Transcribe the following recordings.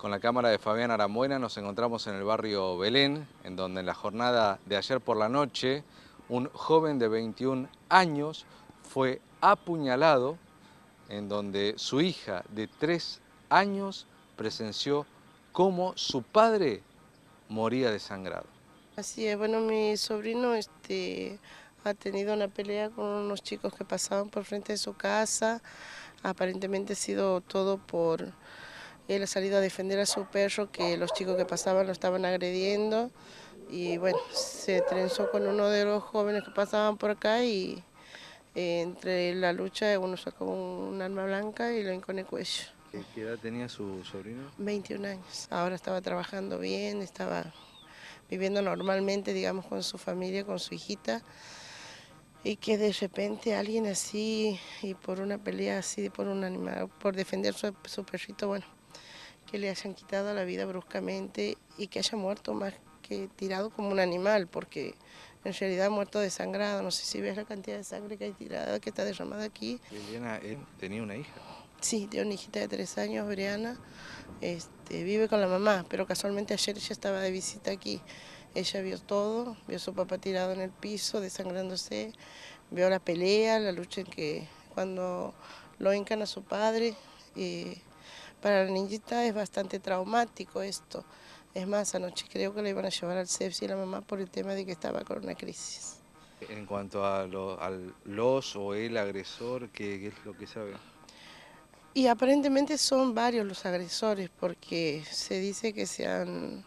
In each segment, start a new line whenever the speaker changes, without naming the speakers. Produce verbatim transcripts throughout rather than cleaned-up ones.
Con la cámara de Fabián Arambuena nos encontramos en el barrio Belén, en donde en la jornada de ayer por la noche, un joven de veintiún años fue apuñalado, en donde su hija de tres años presenció cómo su padre moría desangrado.
Así es, bueno, mi sobrino este, ha tenido una pelea con unos chicos que pasaban por frente de su casa. Aparentemente ha sido todo por él ha salido a defender a su perro, que los chicos que pasaban lo estaban agrediendo. Y bueno, se trenzó con uno de los jóvenes que pasaban por acá y eh, entre la lucha uno sacó un arma blanca y lo hincó en el cuello.
¿Qué qué edad tenía su sobrino?
veintiún años. Ahora estaba trabajando bien, estaba viviendo normalmente, digamos, con su familia, con su hijita, y que de repente alguien así, y por una pelea así, por un animal, por defender su, su perrito, bueno, que le hayan quitado la vida bruscamente y que haya muerto más que tirado como un animal, porque en realidad ha muerto desangrado. No sé si ves la cantidad de sangre que hay tirada, que está derramada aquí.
Liliana, él tenía una hija.
Sí, tiene una hijita de tres años, Briana. Este, vive con la mamá, pero casualmente ayer ella estaba de visita aquí. Ella vio todo, vio a su papá tirado en el piso, desangrándose, vio la pelea, la lucha en que cuando lo hincan a su padre. Y para la niñita es bastante traumático esto. Es más, anoche creo que le iban a llevar al sepsis a la mamá por el tema de que estaba con una crisis.
En cuanto a lo- al los o el agresor, ¿qué, qué es lo que sabe?
Y aparentemente son varios los agresores, porque se dice que se han,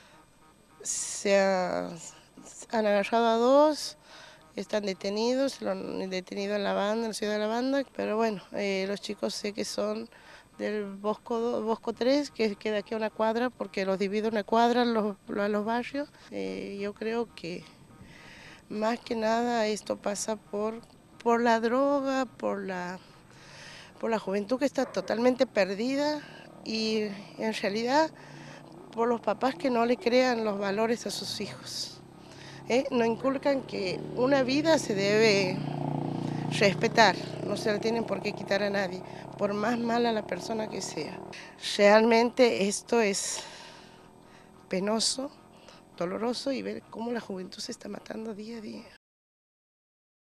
se ha- han agarrado a dos, están detenidos, lo han detenido en la banda, en la ciudad de la banda, pero bueno, eh, los chicos sé que son del Bosco, do- Bosco tres, que queda aquí a una cuadra, porque los divide una cuadra los, a los barrios. Eh, yo creo que más que nada esto pasa por, por la droga, por la, por la juventud que está totalmente perdida y en realidad por los papás que no le crean los valores a sus hijos. ¿eh? No inculcan que una vida se debe respetar, no se la tienen por qué quitar a nadie, por más mala la persona que sea. Realmente esto es penoso, doloroso y ver cómo la juventud se está matando día a día.